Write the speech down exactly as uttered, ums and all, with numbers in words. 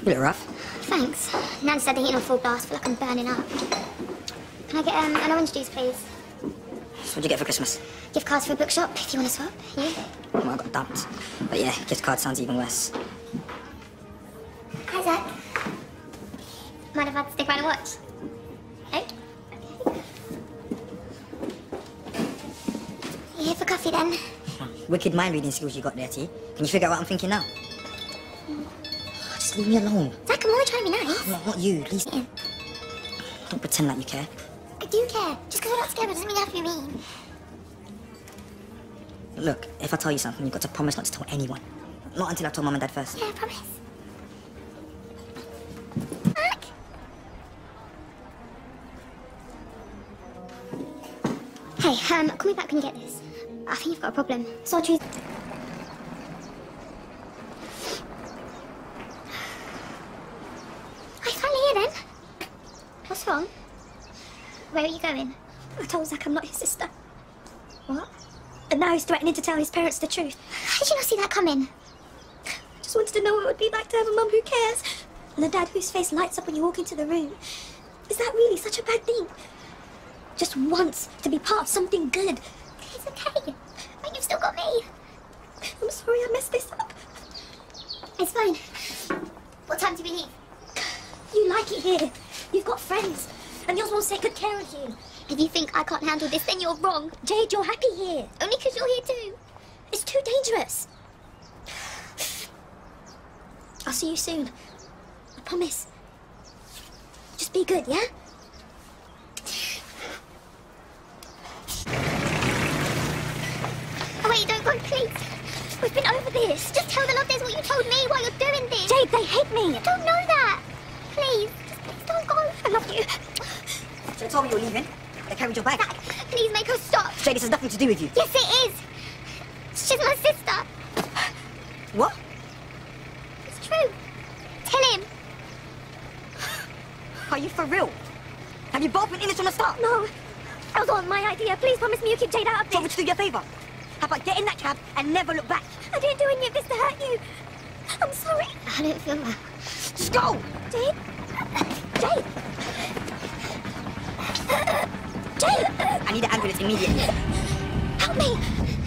A bit rough. Thanks. Nan said the heating on full blast. I feel like I'm burning up. Can I get um, an orange juice, please? So what'd you get for Christmas? Gift cards for a bookshop, if you want to swap. You? Well, I got dumped. But yeah, gift card sounds even worse. Hi, Zach. Mind if I stick around and watch? Hey? Okay. You here for coffee, then? Wicked mind-reading skills you got there, T. Can you figure out what I'm thinking now? Mm. Just leave me alone. Zach, I'm only trying to be nice. No, not you. Please. Yeah. Don't pretend like you care. I do care. Just because we're not together doesn't mean you have to be mean. Look, if I tell you something, you've got to promise not to tell anyone. Not until I've told Mum and Dad first. Yeah, I promise. Zach? Hey, um, call me back when you get this. I think you've got a problem. So I'll choose... Are you finally here, then? What's wrong? Where are you going? I told Zach I'm not his sister. What? And now he's threatening to tell his parents the truth. How did you not see that coming? I just wanted to know what it would be like to have a mum who cares. And a dad whose face lights up when you walk into the room. Is that really such a bad thing? Just wants to be part of something good. It's okay. But you've still got me. I'm sorry I messed this up. It's fine. What time do we leave? You like it here. You've got friends. And yours won't take good care of you. If you think I can't handle this, then you're wrong. Jade, you're happy here. Only because you're here too. It's too dangerous. I'll see you soon. I promise. Just be good, yeah? Oh, wait, don't go, please. We've been over this. Just tell the Lovedales what you told me while you're doing this. Jade, they hate me. You don't know that. Please, just please don't go. I love you. Should have told me you were leaving. They carried your bag. Zach, please make her stop. Jade, this has nothing to do with you. Yes, it is. She's my sister. What? It's true. Tell him. Are you for real? Have you both been in this from the start? No. That was all my idea. Please promise me you keep Jade out of this. So would you do you a favour? How about get in that cab and never look back? I didn't do any of this to hurt you. I'm sorry. I don't feel well. Just go! Jade? Jade? Jade! I need an ambulance immediately. Help me!